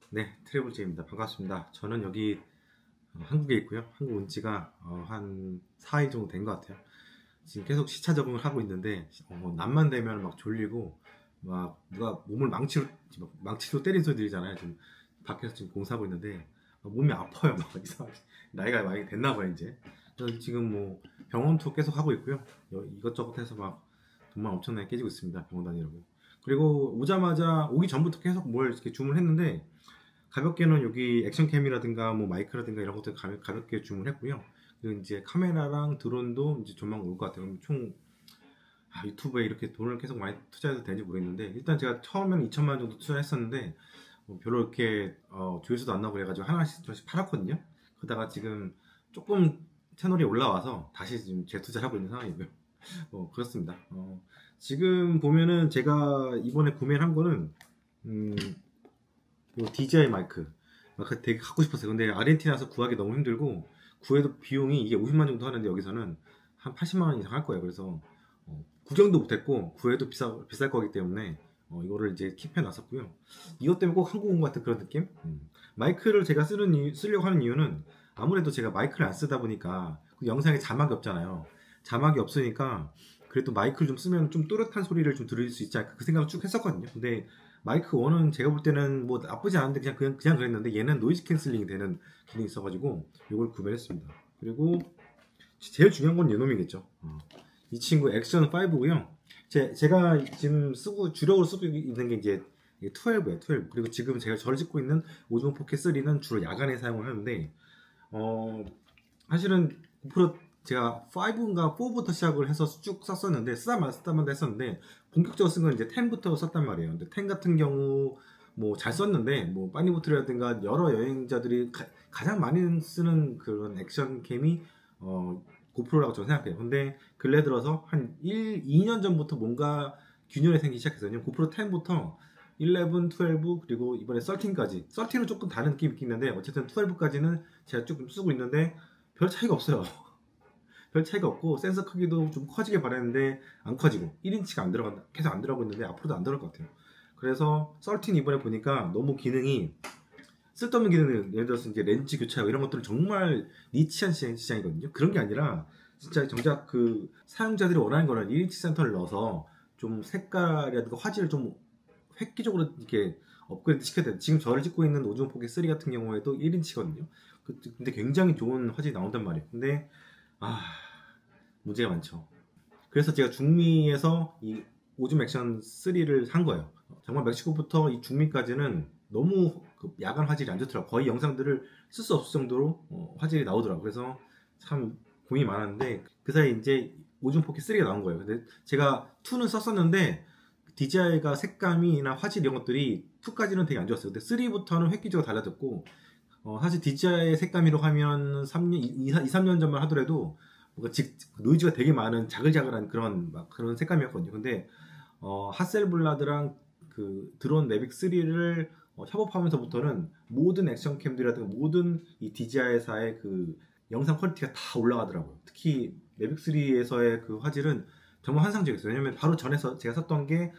네, 트래블제입니다. 반갑습니다. 저는 여기 한국에 있고요. 한국 온 지가 한 4일 정도 된 것 같아요. 지금 계속 시차 적응을 하고 있는데 낮만 되면 막 졸리고 막 누가 몸을 망치로 때린 소리 들리잖아요. 지금 밖에서 지금 공사하고 있는데 몸이 아파요. 막 이상하게 나이가 많이 됐나 봐요 이제. 그래서 지금 뭐 병원 투어 계속 하고 있고요. 이것저것 해서 막 돈만 엄청나게 깨지고 있습니다. 병원 다니라고. 그리고 오자마자 오기 전부터 계속 뭘 이렇게 주문했는데 가볍게는 여기 액션캠이라든가 뭐 마이크라든가 이런 것들 가볍게 주문했고요. 그리고 이제 카메라랑 드론도 이제 조만간 올 것 같아요. 그럼 총 유튜브에 이렇게 돈을 계속 많이 투자해도 되는지 모르겠는데 일단 제가 처음에는 2천만 원 정도 투자했었는데 별로 이렇게 조회수도 안 나고 그래가지고 하나씩 조금씩 팔았거든요. 그러다가 지금 조금 채널이 올라와서 다시 지금 재투자를 하고 있는 상황이고요. 그렇습니다. 지금 보면은 제가 이번에 구매를 한 거는 요 DJI 마이크 되게 갖고 싶었어요. 근데 아르헨티나에서 구하기 너무 힘들고 구해도 비용이 이게 50만 정도 하는데 여기서는 한 80만 원 이상 할 거예요. 그래서 구경도 못했고 구해도 비쌀 거기 때문에 이거를 이제 킵해 놨었고요. 이것 때문에 꼭 한국 온 것 같은 그런 느낌? 마이크를 제가 쓰려고 하는 이유는 아무래도 제가 마이크를 안 쓰다 보니까 그 영상에 자막이 없잖아요. 자막이 없으니까 그래도 마이크를 좀 쓰면 좀 또렷한 소리를 좀 들을 수 있지 않을까 그 생각을 쭉 했었거든요. 근데 마이크 1은 제가 볼 때는 뭐 나쁘지 않은데 그냥 그랬는데 얘는 노이즈 캔슬링이 되는 기능이 있어가지고 이걸 구매했습니다. 그리고 제일 중요한 건 이놈이겠죠. 이 친구 액션 5고요. 제가 지금 주력으로 쓰고 있는 게 이제 12예요. 12. 그리고 지금 저를 찍고 있는 오즈모 포켓 3는 주로 야간에 사용을 하는데 사실은 고프로 제가 5인가 4부터 시작을 해서 쭉 썼었는데 쓰다마다 했었는데 본격적으로 쓴 건 이제 10부터 썼단 말이에요. 근데 10 같은 경우 뭐 잘 썼는데 뭐 빠니보트라든가 여러 여행자들이 가장 많이 쓰는 그런 액션 캠이 고프로라고 저는 생각해요. 근데 근래 들어서 한 2년 전부터 뭔가 균열이 생기기 시작했어요. 고프로 10부터 11, 12 그리고 이번에 13까지 13은 조금 다른 느낌이 있는데 어쨌든 12까지는 제가 조금 쓰고 있는데 별 차이가 없어요. 별 차이가 없고 센서 크기도 좀 커지게 바랬는데 안 커지고 1인치가 안 들어간다 계속 안 들어가고 있는데 앞으로도 안 들어갈 것 같아요. 그래서 13 이번에 보니까 너무 기능이 쓸데없는 기능을 예를 들어서 이제 렌즈 교체하고 이런 것들은 정말 니치한 시장이거든요. 그런 게 아니라 진짜 정작 그 사용자들이 원하는 거는 1인치 센터를 넣어서 좀 색깔이라든가 화질을 좀 획기적으로 이렇게 업그레이드 시켜야 돼요. 지금 저를 찍고 있는 오즈모 포켓 3 같은 경우에도 1인치거든요. 근데 굉장히 좋은 화질이 나온단 말이에요. 근데 문제가 많죠. 그래서 제가 중미에서 이 오즘 액션 3를 산 거예요. 정말 멕시코부터 이 중미까지는 너무 야간 화질이 안 좋더라고요. 거의 영상들을 쓸 수 없을 정도로 화질이 나오더라고요. 그래서 참 고민이 많았는데 그 사이에 이제 오즘 포켓 3가 나온 거예요. 근데 제가 2는 썼었는데 DJI가 색감이나 화질 이런 것들이 2까지는 되게 안 좋았어요. 근데 3부터는 획기적으로 달라졌고 사실 DJI의 색감이라고 하면 2, 3년 전만 하더라도 뭔가 노이즈가 되게 많은 자글자글한 그런 색감이었거든요. 근데 하셀블라드랑 그 드론 매빅 3를 협업하면서부터는 모든 액션캠들이라든가 모든 이 DJI사의 그 영상 퀄리티가 다 올라가더라고요. 특히 매빅 3에서의 그 화질은 정말 환상적이었어요. 왜냐면 바로 전에서 제가 썼던 게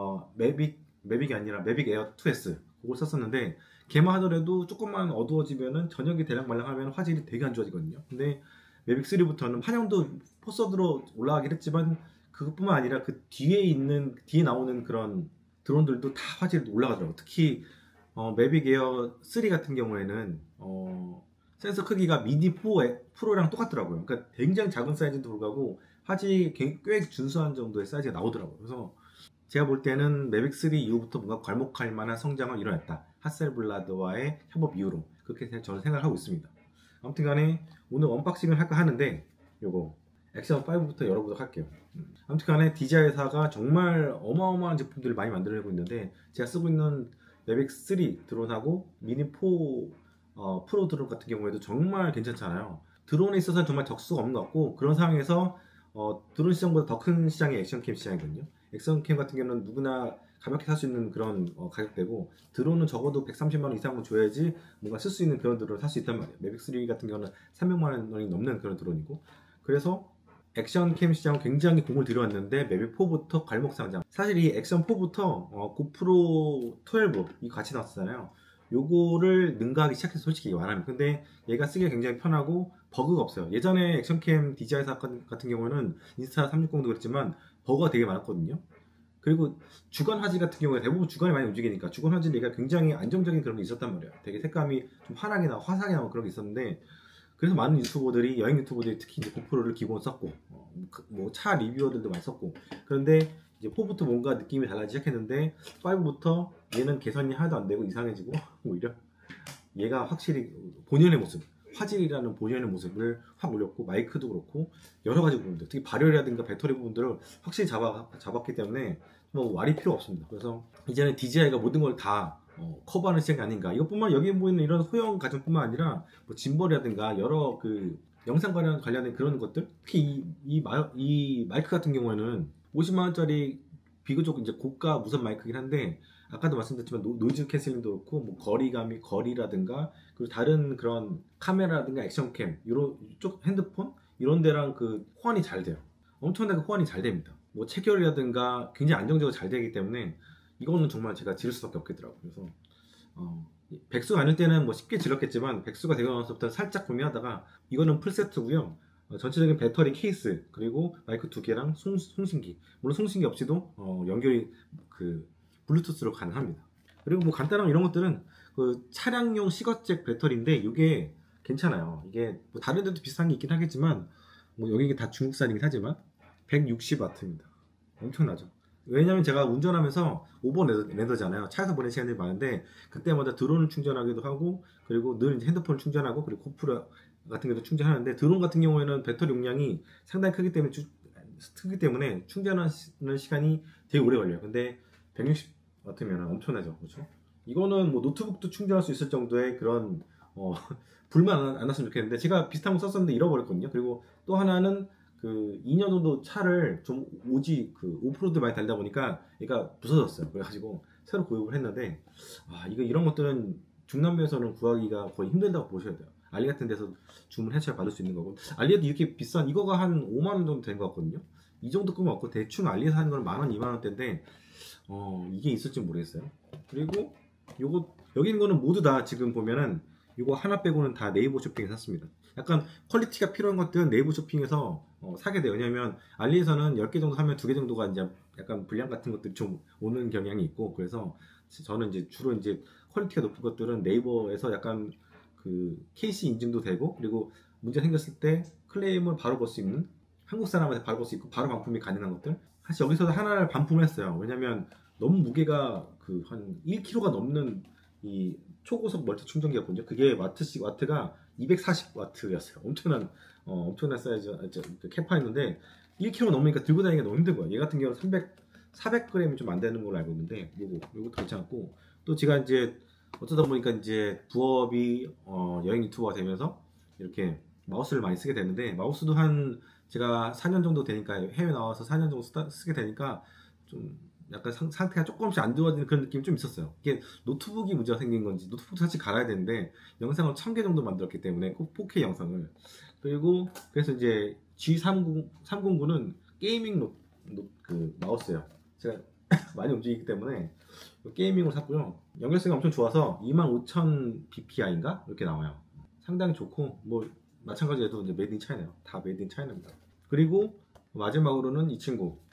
매빅이 아니라 매빅 에어 2S 그걸 썼었는데 걔만 하더라도 조금만 어두워지면은 저녁이 대략말랑하면 화질이 되게 안 좋아지거든요. 근데 매빅 3부터는 환영도 포서드로 올라가긴 했지만 그것뿐만 아니라 그 뒤에 나오는 그런 드론들도 다 화질이 올라가더라고요. 특히 매빅 에어 3 같은 경우에는 센서 크기가 미니 4 프로랑 똑같더라고요. 그러니까 굉장히 작은 사이즈도 불구하고 화질이 꽤 준수한 정도의 사이즈가 나오더라고요. 그래서 제가 볼 때는 매빅 3 이후부터 뭔가 괄목할 만한 성장을 이뤄냈다. 하셀블라드와의 협업 이후로 그렇게 저는 생각을 하고 있습니다. 아무튼 간에 오늘 언박싱을 할까 하는데 요거 액션 5부터 열어보도록 할게요. 아무튼 간에 DJI사가 정말 어마어마한 제품들을 많이 만들어내고 있는데 제가 쓰고 있는 매빅 3 드론하고 미니 4 프로 드론 같은 경우에도 정말 괜찮잖아요. 드론에 있어서는 정말 적수가 없는 것 같고 그런 상황에서 드론 시장보다 더 큰 시장이 액션캠 시장이거든요. 액션캠 같은 경우는 누구나 가볍게 살 수 있는 그런 가격대고 드론은 적어도 130만원 이상은 줘야지 뭔가 쓸 수 있는 그런 드론을 살 수 있단 말이에요. 매빅 3 같은 경우는 300만원이 넘는 그런 드론이고 그래서 액션캠 시장은 굉장히 공을 들여왔는데 매빅 4부터 괄목 상장. 사실 이 액션 4부터 고프로 12이 같이 나왔잖아요. 요거를 능가하기 시작해서 솔직히 말하면. 근데 얘가 쓰기가 굉장히 편하고 버그가 없어요. 예전에 액션캠 DJI 같은 경우는 인스타 360도 그랬지만 버그가 되게 많았거든요. 그리고 주간 화질 같은 경우에 대부분 주간에 많이 움직이니까 주간 화질 얘가 굉장히 안정적인 그런 게 있었단 말이에요. 되게 색감이 좀 환하게 나고 화사하게 나고 그런 게 있었는데, 그래서 많은 유튜버들이, 여행 유튜버들이 특히 이제 고프로를 기본 썼고, 뭐 차 리뷰어들도 많이 썼고, 그런데 이제 4부터 뭔가 느낌이 달라지기 시작했는데 5부터 얘는 개선이 하나도 안 되고 이상해지고 오히려 얘가 확실히 본연의 모습, 화질이라는 본연의 모습을 확 올렸고, 마이크도 그렇고 여러 가지 부분들, 특히 발열이라든가 배터리 부분들을 확실히 잡았기 때문에 뭐 말이 필요 없습니다. 그래서 이제는 DJI가 모든 걸 다 커버하는 시장이 아닌가. 이것뿐만, 여기에 보이는 이런 소형 가전뿐만 아니라 뭐 짐벌이라든가 여러 그 영상 관련된 그런 것들, 특히 이 마이크 같은 경우에는 50만 원짜리 비교적 이제 고가 무선 마이크긴 한데, 아까도 말씀드렸지만 노이즈 캔슬링도 그렇고, 뭐 거리라든가, 그리고 다른 그런 카메라라든가 액션캠, 이런 쪽 핸드폰 이런 데랑 그 호환이 잘 돼요. 엄청나게 호환이 잘 됩니다. 뭐 체결이라든가 굉장히 안정적으로 잘 되기 때문에 이거는 정말 제가 지를 수밖에 없겠더라고요. 그래서 백수가 아닐 때는 뭐 쉽게 질렀겠지만, 백수가 되고 나서부터 살짝 고민하다가, 이거는 풀세트고요. 전체적인 배터리 케이스, 그리고 마이크 2개랑 송신기, 물론 송신기 없이도 연결이 그 블루투스로 가능합니다. 그리고 뭐 간단한 이런 것들은 그 차량용 시거잭 배터리인데, 이게 괜찮아요. 이게 뭐 다른 데도 비슷한 게 있긴 하겠지만, 뭐 여기 다 중국산이긴 하지만 160W입니다. 엄청나죠. 왜냐면 제가 운전하면서 오버랜더잖아요. 차에서 보낸 시간들이 많은데, 그때마다 드론을 충전하기도 하고, 그리고 늘 이제 핸드폰을 충전하고, 그리고 고프로 같은 경우도 충전하는데, 드론 같은 경우에는 배터리 용량이 상당히 크기 때문에 충전하는 시간이 되게 오래 걸려요. 근데 160W면 엄청나죠. 그렇죠? 이거는 뭐 노트북도 충전할 수 있을 정도의 그런 불만 안 났으면 좋겠는데, 제가 비슷한 거 썼었는데 잃어버렸거든요. 그리고 또 하나는 그 2년 정도 차를 좀 오프로드 많이 달다 보니까 얘가 부서졌어요. 그래가지고 새로 구입을 했는데, 이런 것들은 중남미에서는 구하기가 거의 힘들다고 보셔야 돼요. 알리 같은 데서 주문해서 받을 수 있는 거고, 알리에도 이렇게 비싼, 이거가 한 5만 원 정도 된 것 같거든요. 이 정도 끄면 없고, 대충 알리에서 하는 건 10,000원, 2만 원대인데 이게 있을지 모르겠어요. 그리고 여기 있는 거는 모두 다 지금 보면은 이거 하나 빼고는 다 네이버 쇼핑에 샀습니다. 약간 퀄리티가 필요한 것들은 네이버 쇼핑에서 사게 돼요. 왜냐면 알리에서는 10개 정도 사면 2개 정도가 이제 약간 불량 같은 것들이 좀 오는 경향이 있고, 그래서 저는 이제 주로 이제 퀄리티가 높은 것들은 네이버에서 약간 그 KC 인증도 되고, 그리고 문제 생겼을 때 클레임을 바로 걸 수 있는, 한국 사람한테 바로 걸 수 있고 바로 반품이 가능한 것들, 사실 여기서도 하나를 반품을 했어요. 왜냐면 너무 무게가 그 한 1kg가 넘는 이 초고속 멀티 충전기였거든요. 그게 와트가 240W였어요. 엄청난 사이즈 캐파였는데 1kg 넘으니까 들고 다니기가 너무 힘든 거예요. 얘 같은 경우는 400g이 좀 안 되는 걸로 알고 있는데, 요것도 괜찮고, 또 제가 이제 어쩌다 보니까 이제 부업이 여행 유튜버가 되면서 이렇게 마우스를 많이 쓰게 되는데, 마우스도 제가 4년 정도 되니까, 해외 나와서 4년 정도 쓰게 되니까 좀 약간 상태가 조금씩 안 좋아지는 그런 느낌이 좀 있었어요. 이게 노트북이 문제가 생긴 건지, 노트북도 사실 갈아야 되는데 영상을 1000개 정도 만들었기 때문에, 꼭 4K 영상을. 그래서 이제 G309는 게이밍 그 마우스예요. 제가 많이 움직이기 때문에 게이밍으로 샀고요. 연결성이 엄청 좋아서 25,000 bpi인가 이렇게 나와요. 상당히 좋고, 뭐 마찬가지로 이제 메이드 인 차이나요. 다 메이드 인 차이나입니다. 그리고 마지막으로는 이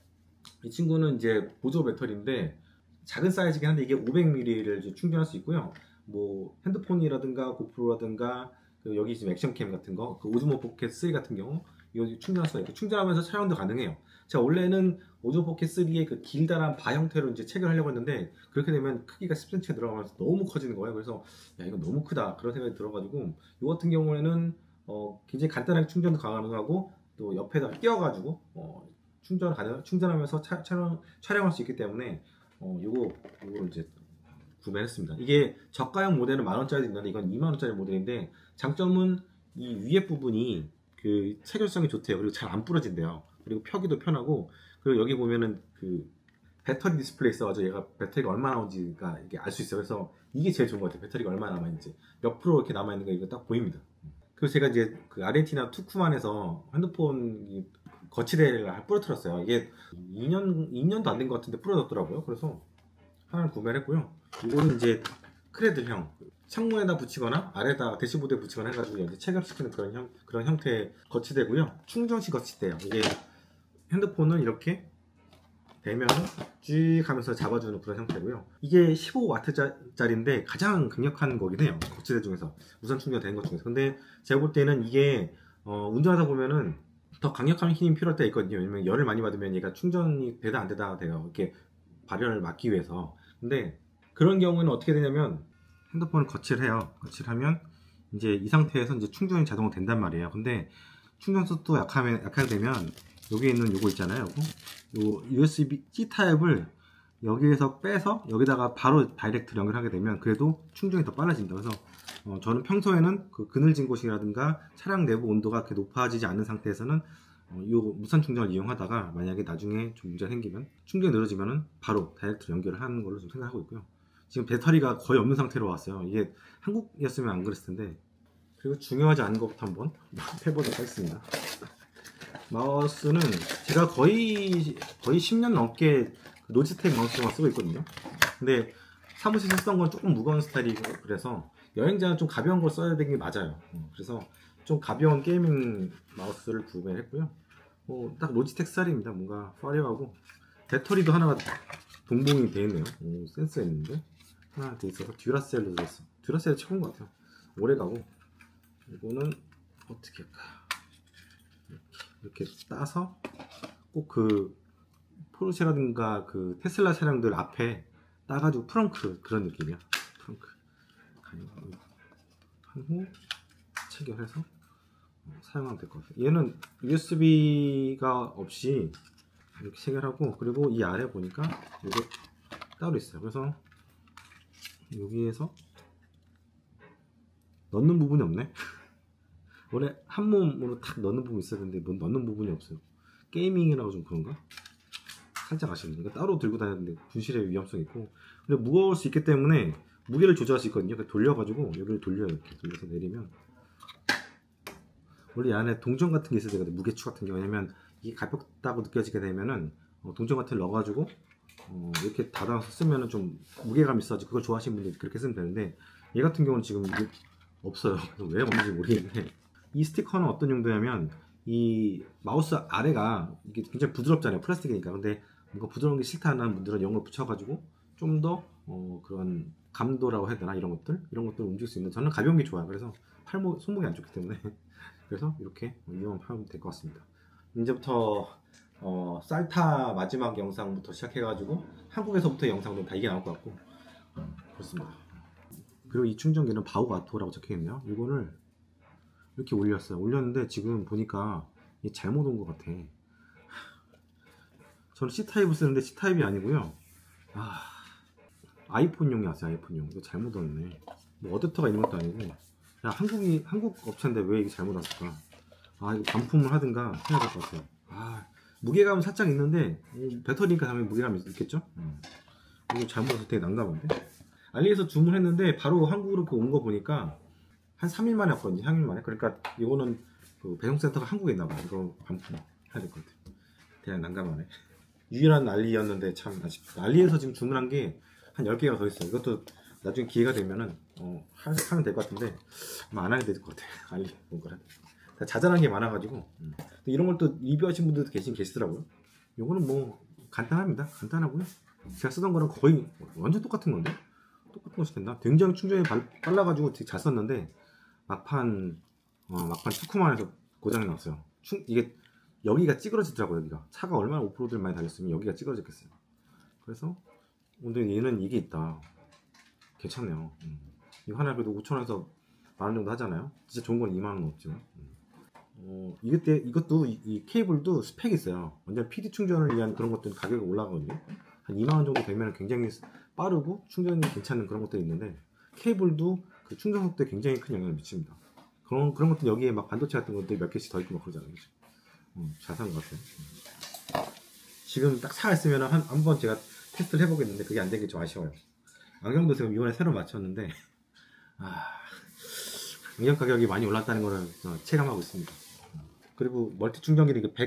친구는 이제 보조 배터리인데 작은 사이즈긴 한데, 이게 500mAh를 충전할 수 있고요. 뭐 핸드폰이라든가 고프로라든가 여기 지금 액션캠 같은 거, 그 오즈모 포켓 3 같은 경우 이거 충전할 수가 있고, 충전하면서 촬영도 가능해요. 제가 원래는 오즈모 포켓 3의 그 길다란 바 형태로 이제 체결하려고 했는데, 그렇게 되면 크기가 10cm가 들어가면서 너무 커지는 거예요. 그래서 이거 너무 크다 그런 생각이 들어가지고, 이 같은 경우에는 굉장히 간단하게 충전도 가능하고, 또 옆에다 끼워가지고 충전하면서 촬영할 수 있기 때문에 요거를 이제 구매했습니다. 이게 저가형 모델은 10,000원짜리도 있는데, 이건 20,000원짜리 모델인데, 장점은 이 위에 부분이 그 체결성이 좋대요. 그리고 잘 안 부러진대요. 그리고 펴기도 편하고, 그리고 여기 보면은 그 배터리 디스플레이 있어가지고 얘가 배터리가 얼마나 남은지가 이게 알 수 있어요. 그래서 이게 제일 좋은 것 같아요. 배터리가 얼마나 남아있는지, 몇 프로 이렇게 남아있는 거 이거 딱 보입니다. 그리고 제가 이제 그 아르헨티나 투쿠만에서 핸드폰 거치대를 부러뜨렸어요. 이게 2년도 안 된 것 같은데 부러졌더라고요. 그래서 하나를 구매를 했고요. 이거는 이제 크레드형 창문에다 붙이거나 아래다 대시보드에 붙이거나 해가지고 여기 체결시키는 그런 형태의 거치대고요. 충전식 거치대예요. 이게 핸드폰을 이렇게 대면은 쭉 하면서 잡아주는 그런 형태고요. 이게 15W짜리인데 가장 강력한 거긴 해요. 거치대 중에서 무선 충전되는 것 중에서. 근데 제가 볼 때는 이게 운전하다 보면은 더 강력한 힘이 필요할 때가 있거든요. 왜냐면 열을 많이 받으면 얘가 충전이 되다 안 되다 돼요. 이렇게 발열을 막기 위해서. 근데 그런 경우에는 어떻게 되냐면 핸드폰을 거치를 해요. 거치를 하면 이제 이 상태에서 이제 충전이 자동으로 된단 말이에요. 근데 충전 속도 약하게 되면 여기 있는 요거 있잖아요. 요 USB-C 타입을 여기에서 빼서 여기다가 바로 다이렉트 연결하게 되면 그래도 충전이 더 빨라진다. 그래서 저는 평소에는 그 그늘진 곳이라든가 차량 내부 온도가 그렇게 높아지지 않는 상태에서는 이 무선 충전을 이용하다가 만약에 나중에 좀 문제가 생기면 충전이 늘어지면은 바로 다이렉트 연결을 하는 걸로 좀 생각하고 있고요. 지금 배터리가 거의 없는 상태로 왔어요. 이게 한국이었으면 안 그랬을 텐데. 그리고 중요하지 않은 것부터 한번 해보도록 하겠습니다. 마우스는 제가 거의 10년 넘게 노지텍 마우스만 쓰고 있거든요. 근데 사무실에 쓰던 건 조금 무거운 스타일이고 그래서 여행자는 좀 가벼운 걸 써야 되는 게 맞아요. 그래서 좀 가벼운 게이밍 마우스를 구매를 했고요. 딱 노지텍 스타일입니다. 뭔가 화려하고 배터리도 하나가 동봉이 되어 있네요. 센스가 있는데 하나 돼 있어서 듀라셀로 들어있어. 듀라셀이 최고인 것 같아요. 오래가고. 이거는 어떻게 할까? 이렇게 따서 꼭 그 포르쉐라든가 그 테슬라 차량들 앞에 따가지고 프렁크 그런 느낌이야. 프렁크 하고 체결해서 사용하면 될 것 같아요. 얘는 USB가 없이 이렇게 체결하고, 그리고 이 아래 보니까 이게 따로 있어요. 그래서 여기에서 넣는 부분이 없네. 원래 한 몸으로 탁 넣는 부분이 있어야 되는데 넣는 부분이 없어요. 게이밍이라고 좀 그런가? 살짝 아쉽네요. 그러니까 따로 들고 다녔는데 분실의 위험성이 있고, 근데 무거울 수 있기 때문에 무게를 조절할 수 있거든요. 돌려가지고 여기를 돌려요. 이렇게 돌려서 내리면 원래 이 안에 동전 같은 게 있어야 되거든요. 무게추 같은 게. 왜냐면 이게 가볍다고 느껴지게 되면은 동전 같은 걸 넣어가지고 이렇게 닫아서 쓰면은 좀 무게감 있어가지고 그걸 좋아하시는 분들이 그렇게 쓰면 되는데, 얘 같은 경우는 지금 이게 없어요. 왜 없는지 모르겠는데, 이 스티커는 어떤 용도냐면 이 마우스 아래가 이게 굉장히 부드럽잖아요. 플라스틱이니까. 근데 뭔가 부드러운 게 싫다는 분들은 이런 걸 붙여가지고 좀 더 그런 감도라고 해야 되나, 이런 것들 움직일 수 있는. 저는 가벼운 게 좋아요. 그래서 손목이 안 좋기 때문에 그래서 이렇게 이용하면 될 것 같습니다. 이제부터 쌀타 마지막 영상부터 시작해가지고 한국에서부터 영상도 다 이게 나올 것 같고 그렇습니다. 그리고 이 충전기는 바우아토라고 적혀있네요. 이거를 이렇게 올렸는데 지금 보니까 이게 잘못 온 것 같아. 저는 C타입을 쓰는데 C타입이 아니고요. 아이폰용이 왔어요. 아이폰용. 이거 잘못 왔네. 뭐 어댑터가 있는 것도 아니고. 야, 한국 업체인데 왜 이게 잘못 왔을까? 이거 반품을 하든가 해야 될 것 같아요. 무게감은 살짝 있는데 배터리니까 당연히 무게감이 있겠죠? 이거 잘못 와서 되게 난감한데? 알리에서 주문했는데 바로 한국으로 온 거 보니까 한 3일 만에 왔거든요. 3일 만에. 그러니까 이거는 그 배송센터가 한국에 있나봐요. 이거 반품 해야 될 것 같아요. 대략 난감하네. 유일한 알리였는데 참 아쉽다. 알리에서 지금 주문한 게 한 10개가 더 있어요. 이것도 나중에 기회가 되면은 하면 될 것 같은데 아마 안 하게 될 것 같아요. 알리 뭔가를 자잘한 게 많아가지고. 이런 걸 또 리뷰하신 분들도 계시더라고요. 요거는 뭐 간단합니다. 간단하고요. 제가 쓰던 거랑 거의 완전 똑같은 건데, 똑같은 거 시켰나? 굉장히 충전이 빨라가지고 되게 잘 썼는데 막판 투쿠만에서 고장이 났어요. 이게 여기가 찌그러지더라고요. 여기가 차가 얼마나 오프로드를 많이 달렸으면 여기가 찌그러졌겠어요. 그래서 근데 얘는 이게 있다. 괜찮네요. 이거 하나 그래도 5,000원에서 만원 정도 하잖아요. 진짜 좋은 건 2만원 없지만. 이것도 이 케이블도 스펙이 있어요. 완전 PD 충전을 위한 그런 것들은 가격이 올라가거든요. 한 2만원 정도 되면 굉장히 빠르고 충전이 괜찮은 그런 것들이 있는데, 케이블도 그 충전 속도에 굉장히 큰 영향을 미칩니다. 그런 것들 여기에 막 반도체 같은 것들 몇 개씩 더 있고 막 그러잖아요. 잘 산 것 같아요. 지금 딱 사있으면 한번 제가 테스트를 해보겠는데 그게 안 된 게 좀 아쉬워요. 안경도 지금 이번에 새로 맞췄는데 안경 가격이 많이 올랐다는 거를 체감하고 있습니다. 그리고 멀티 충전기는 이게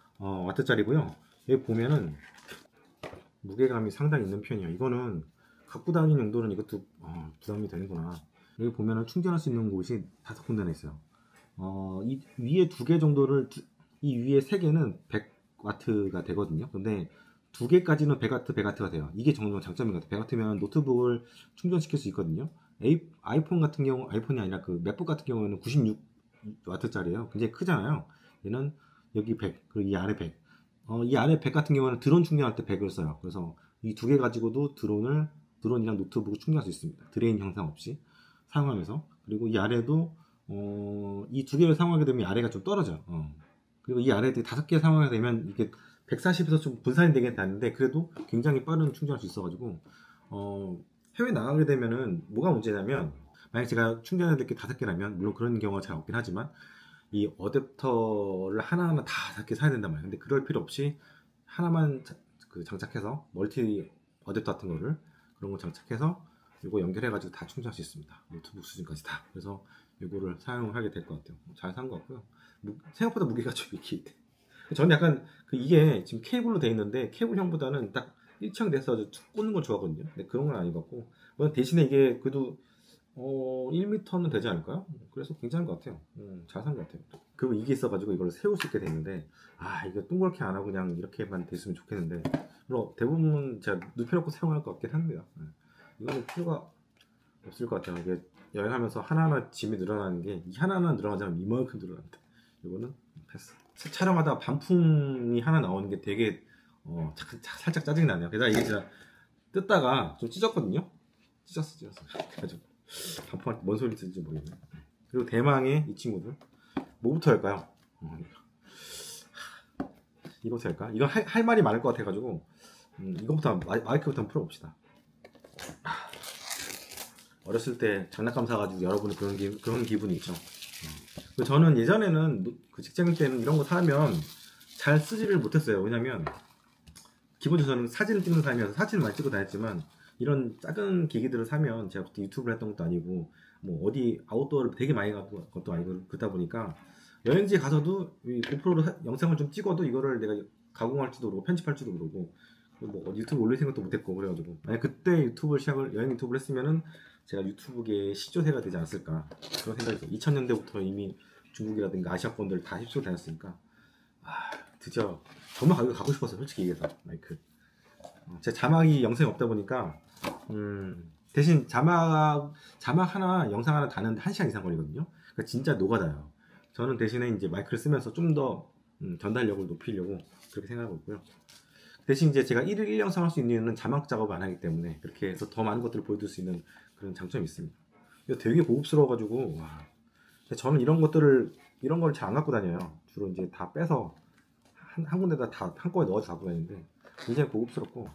140W짜리고요. 여기 보면은 무게감이 상당히 있는 편이에요. 이거는 갖고 다니는 용도는 이것도 부담이 되는구나. 여기 보면은 충전할 수 있는 곳이 5군데나 있어요. 이 위에 2개 정도를 이 위에 3개는 100W가 되거든요. 근데 2개까지는 100W, 100W가 돼요. 이게 정말 장점인 것 같아요. 100W면 노트북을 충전시킬 수 있거든요. 아이폰 같은 경우, 아이폰이 아니라 그 맥북 같은 경우에는 96W짜리예요. 굉장히 크잖아요. 얘는 여기 100, 그리고 이 아래 100. 이 아래 100 같은 경우는 드론 충전할 때 100을 써요. 그래서 이 2개 가지고도 드론이랑 노트북을 충전할 수 있습니다. 드레인 형상 없이 사용하면서. 그리고 이 아래도 이 2개를 사용하게 되면 아래가 좀 떨어져요. 그리고 이 아래 5개 사용하게 되면 이게 140에서 좀 분산이 되긴 하는데 그래도 굉장히 빠른 충전할 수 있어가지고 해외 나가게 되면은 뭐가 문제냐면 만약 제가 충전해야 될 게 5개라면 물론 그런 경우가 잘 없긴 하지만 이 어댑터를 하나하나 다 5개 사야 된단 말이에요. 근데 그럴 필요 없이 하나만 장착해서 멀티 어댑터 같은 거를 그런 거 장착해서 이거 연결해가지고 다 충전할 수 있습니다. 노트북 수준까지 다. 그래서 이거를 사용을 하게 될 것 같아요. 잘 산 것 같고요. 생각보다 무게가 좀 이렇게 있대. 저는 약간 이게 지금 케이블로 돼 있는데 케이블형보다는 딱 일체형돼서 꽂는 걸 좋아하거든요. 근데 그런 건 아닌 것 같고 대신에 이게 그래도 1m는 되지 않을까요? 그래서 괜찮은 것 같아요. 잘 산 것 같아요. 그리고 이게 있어가지고 이걸 세울 수 있게 됐는데 이거 동그랗게 안 하고 그냥 이렇게만 됐으면 좋겠는데 물론 대부분 제가 눕혀놓고 사용할 것 같긴 합니다. 이거는 필요가 없을 것 같아요. 이게 여행하면서 하나하나 짐이 늘어나는 게 이 하나하나 늘어나자면 이만큼 늘어납니다. 이거는 패스. 촬영하다 반품이 하나 나오는 게 되게 살짝 짜증이 나네요. 게다가 이게 진짜 뜯다가 좀 찢었거든요. 찢었어. 그래가지고 반품할 때 뭔 소리 듣는지 모르겠네. 그리고 대망의 이 친구들 뭐부터 할까요? 이거부터 할까? 이거 할 말이 많을 것 같아가지고 이거부터 마이크부터 한번 풀어봅시다. 어렸을 때 장난감 사가지고 여러분이 그런 기분이 있죠. 저는 예전에는 그 직장인 때는 이런 거 사면 잘 쓰지를 못했어요. 왜냐면 기본적으로 저는 사진을 찍는 사람이어서 사진을 많이 찍고 다녔지만 이런 작은 기기들을 사면 제가 그때 유튜브를 했던 것도 아니고 뭐 어디 아웃도어를 되게 많이 가고 것도 아니고 그러다 보니까 여행지에 가서도 이 고프로로 영상을 좀 찍어도 이거를 내가 가공할지도 모르고 편집할지도 모르고 뭐 유튜브 올릴 생각도 못했고 그래가지고 만약 그때 여행 유튜브를 했으면은 제가 유튜브계의 시조세가 되지 않았을까 그런 생각이 들어요. 2000년대부터 이미 중국이라든가 아시아권들 다 휩쓸고 다녔으니까 드디어 정말 가고 싶었어요. 솔직히 얘기해서 마이크. 제 자막이 영상이 없다 보니까 대신 자막 하나 영상 하나 다는데 1시간 이상 걸리거든요. 그러니까 진짜 노가다요. 저는 대신에 이제 마이크를 쓰면서 좀 더 전달력을 높이려고 그렇게 생각하고 있고요. 대신 이제 제가 1일 1영상 할 수 있는 이유는 자막 작업을 안 하기 때문에 그렇게 해서 더 많은 것들을 보여줄 수 있는 그런 장점이 있습니다. 이거 되게 고급스러워가지고 저는 이런 걸 잘 안 갖고 다녀요. 주로 이제 다 빼서 한 군데다 다 한꺼번에 넣어서 갖고 다니는데 굉장히 고급스럽고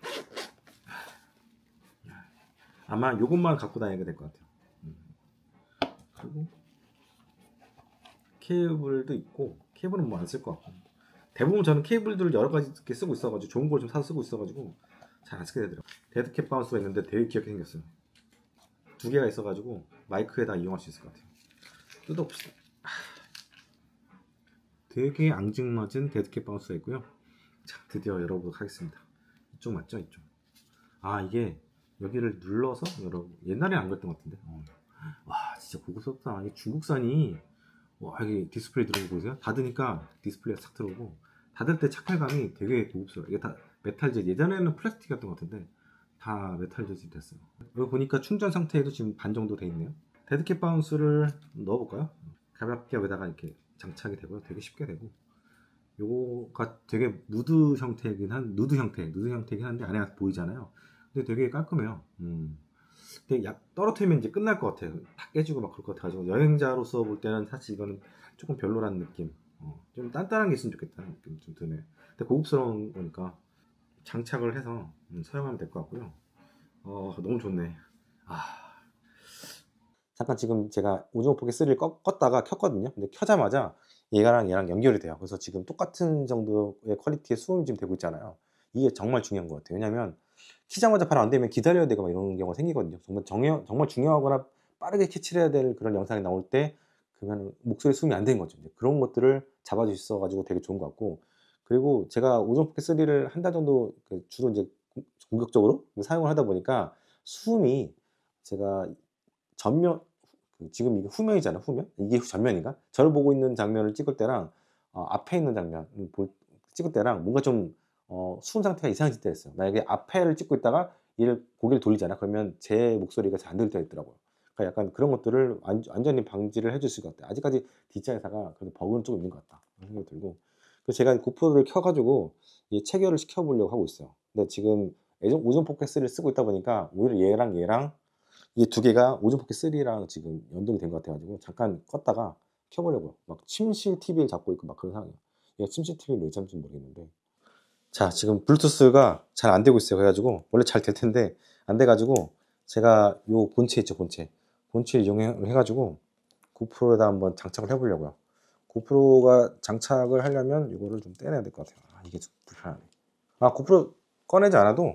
아마 이것만 갖고 다니게 될 것 같아요. 그리고 케이블도 있고 케이블은 뭐 안 쓸 것 같고 대부분 저는 케이블들을 여러 가지 이렇게 쓰고 있어가지고 좋은 걸 좀 사서 쓰고 있어가지고 잘 안 쓰게 되더라고요. 데드캣 바운스가 있는데 되게 귀엽게 생겼어요. 2개가 있어가지고 마이크에다 이용할 수 있을 것 같아요. 뜯어봅시다. 되게 앙증맞은 데드캣 바운스가 있고요. 자, 드디어 열어보도록 하겠습니다. 이쪽 맞죠? 이쪽. 이게 여기를 눌러서 옛날에 안 그랬던 것 같은데. 와, 진짜 고급스럽다. 이게 중국산이 여기 디스플레이 들어오고 보세요. 닫으니까 디스플레이가 싹 들어오고 닫을 때 착할감이 되게 고급스러워요. 이게 다 메탈 재질. 예전에는 플라스틱이었던 것 같은데 다 메탈 재질이 됐어요. 여기 보니까 충전 상태에도 지금 반 정도 돼 있네요. 데드캣 바운스를 넣어볼까요? 가볍게 여기다가 이렇게 장착이 되고요. 되게 쉽게 되고 요거가 되게 누드 형태이긴 한데 안에가 보이잖아요. 근데 되게 깔끔해요. 근데 떨어뜨리면 이제 끝날 것 같아요. 다 깨지고 막 그럴 것 같아가지고 여행자로서 볼 때는 사실 이거는 조금 별로라는 느낌. 좀 단단한 게 있으면 좋겠다는 느낌 좀 드네요. 근데 고급스러운 거니까 장착을 해서 사용하면 될 것 같고요. 너무 좋네. 잠깐 지금 제가 오징어 포켓 3를 껐다가 켰거든요. 근데 켜자마자 얘랑 연결이 돼요. 그래서 지금 똑같은 정도의 퀄리티의 수음이 지금 되고 있잖아요. 이게 정말 중요한 것 같아요. 왜냐면 키자마자 바로 안 되면 기다려야 되고 막 이런 경우가 생기거든요. 정말 중요하거나 빠르게 캐치를 해야 될 그런 영상이 나올 때 그러면 목소리 수음이 안 되는 거죠. 그런 것들을 잡아주셔가지고 되게 좋은 것 같고 그리고 제가 오징어 포켓 3를 한 달 정도 주로 이제 공격적으로 사용을 하다 보니까 숨이 제가 전면 지금 이게 후면이잖아요. 후면 이게 전면인가? 저를 보고 있는 장면을 찍을 때랑 앞에 있는 장면 찍을 때랑 뭔가 좀 수음 상태가 이상해질 때가 있어요. 만약에 앞에를 찍고 있다가 얘를 고개를 돌리잖아. 그러면 제 목소리가 잘 안 들릴 때가 있더라고요. 그러니까 약간 그런 것들을 완전히 방지를 해 주실 것 같아요. 아직까지 DJI 회사가 그래도 버그는 좀 있는 것 같다 그런 생각이 들고, 그래서 제가 고프로를 켜 가지고 이 체결을 시켜 보려고 하고 있어요. 근데 지금 오존 포켓3를 쓰고 있다 보니까 오히려 얘랑 이 두 개가 오존 포켓 3랑 지금 연동이 된 것 같아 가지고 잠깐 껐다가 켜 보려고요. 막 침실 TV를 잡고 있고 막 그런 상황이에요. 얘가 침실 TV를 왜 잡는지 모르겠는데. 자, 지금 블루투스가 잘 안 되고 있어요. 그래 가지고 원래 잘 될 텐데 안 돼 가지고 제가 요 본체 있죠, 본체. 본체를 이용해 가지고 고프로에다 한번 장착을 해 보려고요. 고프로가 장착을 하려면 이거를 좀 떼내야 될 것 같아요. 이게 좀 불편하네. 고프로 꺼내지 않아도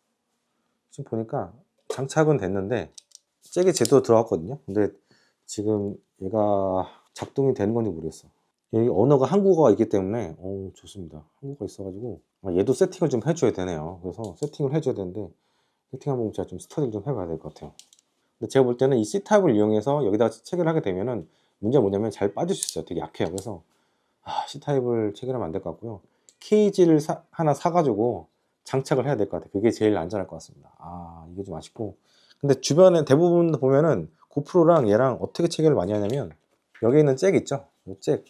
지금 보니까 장착은 됐는데 잭이 제대로 들어갔거든요. 근데 지금 얘가 작동이 되는 건지 모르겠어. 여기 언어가 한국어가 있기 때문에 좋습니다. 한국어가 있어가지고 얘도 세팅을 좀 해줘야 되네요. 그래서 세팅을 해줘야 되는데 세팅하면 제가 좀 스터디를 좀 해봐야 될 것 같아요. 근데 제가 볼 때는 이 C타입을 이용해서 여기다가 체결을 하게 되면은 문제가 뭐냐면 잘 빠질 수 있어요. 되게 약해요. 그래서 C타입을 체결하면 안 될 것 같고요. 케이지를 하나 사가지고 장착을 해야 될 것 같아요. 그게 제일 안전할 것 같습니다. 이게 좀 아쉽고. 근데 주변에 대부분 보면은 고프로랑 얘랑 어떻게 체결을 많이 하냐면 여기 있는 잭 있죠? 이 잭,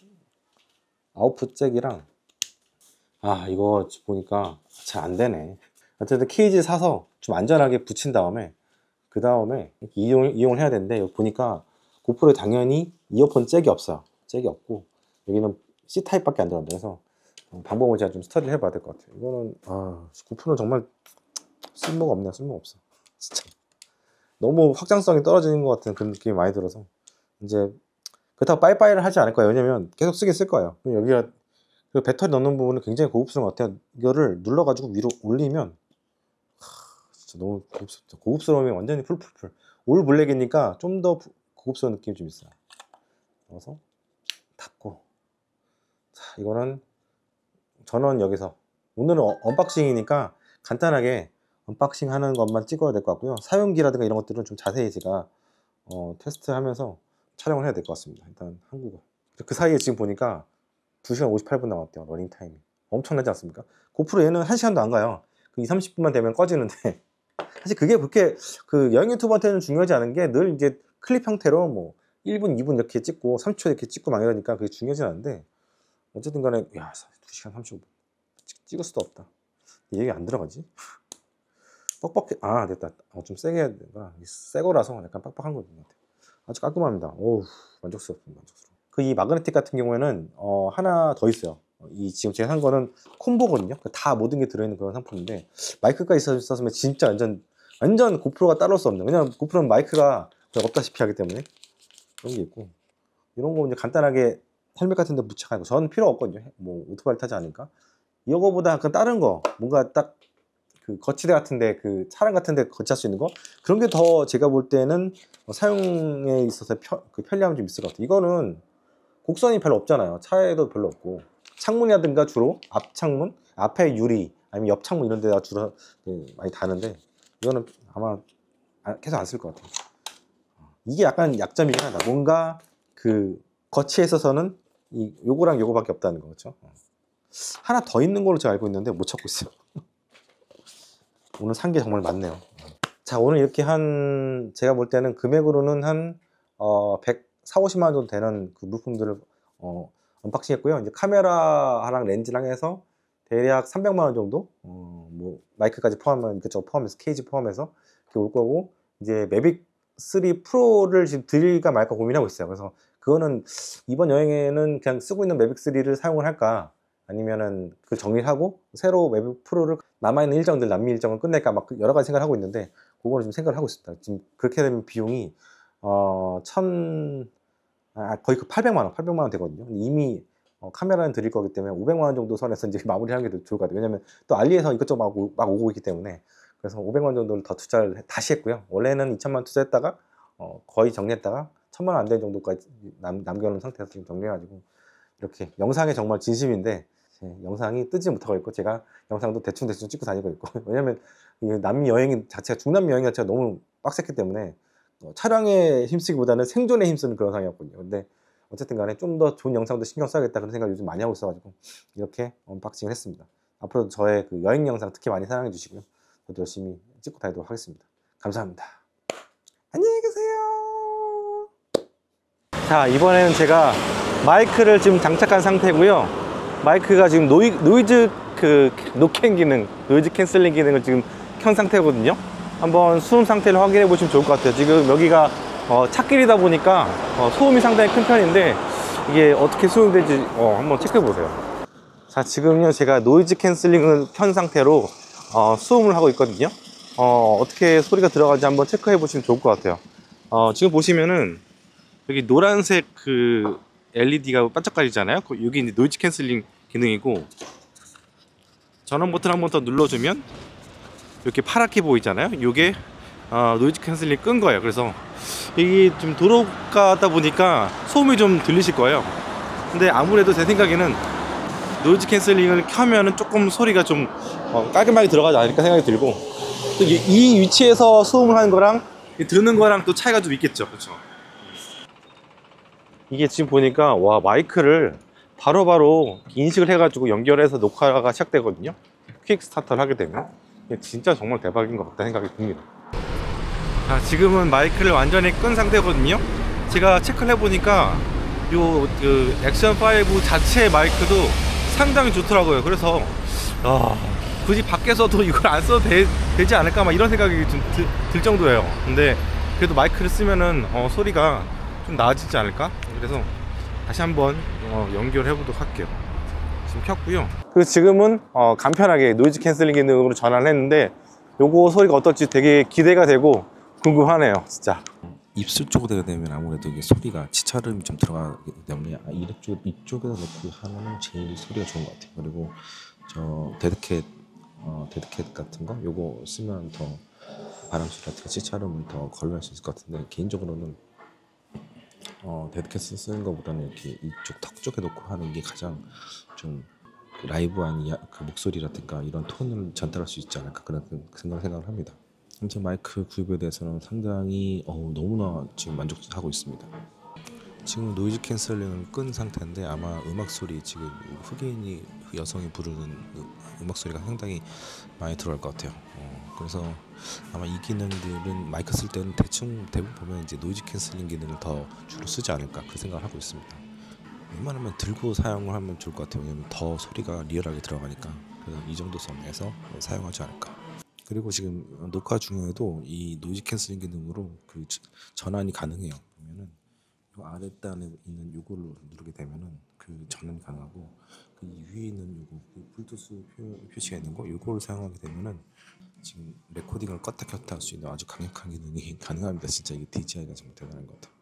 아웃풋 잭이랑 이거 보니까 잘 안 되네. 어쨌든 케이지 사서 좀 안전하게 붙인 다음에 그 다음에 이용을 해야 되는데 여기 보니까 고프로에 당연히 이어폰 잭이 없어요. 잭이 없고 여기는 C타입밖에 안 들어간다. 그래서 방법을 제가 좀 스터디를 해봐야 될 것 같아요. 이거는 고프로는 정말 쓸모가 없네요. 쓸모가 없어. 진짜 너무 확장성이 떨어지는 것 같은 그런 느낌이 많이 들어서 이제 그렇다고 빠이빠이를 하지 않을 거예요. 왜냐면 계속 쓰긴 쓸 거예요. 여기가 그 배터리 넣는 부분은 굉장히 고급스러운 것 같아요. 이거를 눌러가지고 위로 올리면 진짜 너무 고급스럽죠. 고급스러움이 완전히 풀풀풀. 올 블랙이니까 좀 더 고급스러운 느낌이 좀 있어요. 넣어서 닫고. 자, 이거는 전원 여기서. 오늘은 언박싱이니까 간단하게 언박싱 하는 것만 찍어야 될 것 같고요. 사용기라든가 이런 것들은 좀 자세히 제가 테스트하면서 촬영을 해야 될 것 같습니다. 일단 한국어. 그 사이에 지금 보니까 2시간 58분 남았대요. 러닝 타임이. 엄청나지 않습니까? 고프로 얘는 1시간도 안 가요. 그 2, 30분만 되면 꺼지는데 사실 그게 그렇게 그 여행 유튜버한테는 중요하지 않은 게 늘 이제 클립 형태로 뭐 1분, 2분 이렇게 찍고 30초 이렇게 찍고 막 이러니까 그게 중요하지 않은데 어쨌든 간에 2시간 35분 찍을 수도 없다. 얘기 안 들어가지? 뻑뻑해. 됐다. 좀 세게 해야 되나? 새 거라서 약간 빡빡한 것 같아요. 아주 깔끔합니다. 만족스럽습니다. 만족스러워. 이 마그네틱 같은 경우에는 하나 더 있어요. 이 지금 제가 산 거는 콤보거든요. 다 모든 게 들어있는 그런 상품인데 마이크가 있었으면 진짜 완전 고프로가 따라올 수 없는. 왜냐면 고프로는 마이크가 거의 없다시피 하기 때문에 그런 게 있고 이런 거 이제 간단하게 헬멧 같은 데 부착하고 저는 필요 없거든요. 뭐 오토바이 타지 않으니까. 이거보다 그 다른 거 뭔가 딱 그 거치대 같은데 그 차량 같은데 거치할 수 있는 거 그런 게 더 제가 볼 때는 사용에 있어서 편리함이 좀 있을 것 같아요. 이거는 곡선이 별로 없잖아요. 차에도 별로 없고 창문이라든가 주로 앞 창문, 앞에 유리 아니면 옆 창문 이런 데다 주로 많이 다는데 이거는 아마 계속 안 쓸 것 같아요. 이게 약간 약점이긴 하다. 뭔가 그 거치에 있어서는 요거랑 요거밖에 없다는 거 그렇죠? 하나 더 있는 걸로 제가 알고 있는데 못 찾고 있어요. 오늘 산 게 정말 많네요. 자, 오늘 이렇게 제가 볼 때는 금액으로는 한 140~50만 원 정도 되는 그 물품들을 언박싱 했고요. 이제 카메라랑 렌즈랑 해서 대략 300만 원 정도 뭐 마이크까지 포함하면 이것저것 포함해서 케이지 포함해서 이렇게 올 거고 이제 매빅 3 프로를 지금 드릴까 말까 고민하고 있어요. 그래서 그거는 이번 여행에는 그냥 쓰고 있는 매빅 3를 사용을 할까 아니면은 그 정리를 하고 새로 매빅 프로를 남아있는 일정들 남미 일정을 끝낼까 막 여러 가지 생각을 하고 있는데 그거는 좀 생각을 하고 있습니다. 지금 그렇게 되면 비용이 거의 800만 원 되거든요. 이미 카메라는 드릴 거기 때문에 500만 원 정도 선에서 이제 마무리하는 게 더 좋을 것 같아요. 왜냐면 또 알리에서 이것저것 막 오고 있기 때문에 그래서 500만 원 정도를 더 투자를 다시 했고요. 원래는 2천만 원 투자했다가 거의 정리했다가 1,000만 원 안 되는 정도까지 남겨놓은 상태에서 지금 정리해가지고 이렇게 영상에 정말 진심인데 제 영상이 뜨지 못하고 있고 제가 영상도 대충 찍고 다니고 있고 왜냐면 이 남미 여행 자체가 중남미 여행 자체가 너무 빡셌기 때문에 촬영에 힘쓰기보다는 생존에 힘쓰는 그런 상황이었거든요. 근데 어쨌든 간에 좀 더 좋은 영상도 신경 써야겠다 그런 생각을 요즘 많이 하고 있어가지고 이렇게 언박싱을 했습니다. 앞으로도 저의 그 여행 영상 특히 많이 사랑해 주시고요. 저도 열심히 찍고 다니도록 하겠습니다. 감사합니다. 안녕히 계세요. 자, 이번에는 제가 마이크를 지금 장착한 상태고요. 마이크가 지금 노이즈 노캔 기능, 노이즈 캔슬링 기능을 지금 켠 상태거든요. 한번 수음 상태를 확인해 보시면 좋을 것 같아요. 지금 여기가 찻길이다 보니까 소음이 상당히 큰 편인데 이게 어떻게 수용되지 한번 체크해 보세요. 자, 지금요 제가 노이즈 캔슬링을 켠 상태로 수음을 하고 있거든요. 어떻게 소리가 들어가는지 한번 체크해 보시면 좋을 것 같아요. 지금 보시면은 여기 노란색 그 LED가 반짝거리잖아요. 여기 이제 노이즈 캔슬링 기능이고, 전원 버튼 한번 더 눌러주면 이렇게 파랗게 보이잖아요. 이게 노이즈 캔슬링 끈 거예요. 그래서 이게 좀 도로가다 보니까 소음이 좀 들리실 거예요. 근데 아무래도 제 생각에는 노이즈 캔슬링을 켜면은 조금 소리가 좀 깔끔하게 들어가지 않을까 생각이 들고, 또 이 위치에서 소음을 하는 거랑 드는 거랑 또 차이가 좀 있겠죠. 그렇죠? 이게 지금 보니까 와, 마이크를 바로바로 인식을 해가지고 연결해서 녹화가 시작되거든요. 퀵 스타트를 하게 되면 진짜 정말 대박인 것 같다 생각이 듭니다. 자, 지금은 마이크를 완전히 끈 상태거든요. 제가 체크를 해보니까 그 액션5 자체의 마이크도 상당히 좋더라고요. 그래서 굳이 밖에서도 이걸 안 써도 되지 않을까 막 이런 생각이 좀 들 정도예요. 근데 그래도 마이크를 쓰면은 소리가 좀 나아지지 않을까? 그래서 다시 한번 연결해 보도록 할게요. 지금 켰고요. 그리고 지금은 간편하게 노이즈 캔슬링 기능으로 전환을 했는데 요거 소리가 어떨지 되게 기대가 되고 궁금하네요, 진짜. 입술 쪽으로 되면 아무래도 이게 소리가 치찰음이 좀 들어가기 때문에 이쪽에다 놓고 하면 제일 소리가 좋은 것 같아요. 그리고 저 데드캣 같은 거 요거 쓰면 더 바람소리 같은 거 치찰음을 더 걸러낼 수 있을 것 같은데, 개인적으로는 데드캣 쓰는 것보다는 이렇게 이쪽 턱 쪽에 놓고 하는 게 가장 좀 라이브한 그 목소리라든가 이런 톤을 전달할 수 있지 않을까 그런 생각을 합니다. 아무튼 마이크 구입에 대해서는 상당히 너무나 지금 만족하고 있습니다. 지금 노이즈 캔슬링을 끈 상태인데 아마 음악 소리, 지금 흑인이 여성이 부르는 음악 소리가 상당히 많이 들어갈 것 같아요. 그래서 아마 이 기능들은 마이크 쓸 때는 대부분 보면 이제 노이즈 캔슬링 기능을 더 주로 쓰지 않을까 그 생각을 하고 있습니다. 웬만하면 들고 사용을 하면 좋을 것 같아요. 왜냐면 더 소리가 리얼하게 들어가니까. 그래서 이 정도 선에서 사용하지 않을까. 그리고 지금 녹화 중에도 이 노이즈 캔슬링 기능으로 그 전환이 가능해요. 보면은 요 아랫단에 있는 요거를 누르게 되면은 그 전환이 가능하고, 그 위에 있는 요거 그 블루투스 표시가 있는 거 요거를 사용하게 되면은 지금 레코딩을 껐다 켰다 할 수 있는 아주 강력한 기능이 가능합니다. 진짜 이게 DJI가 정말 대단한 것 같아요.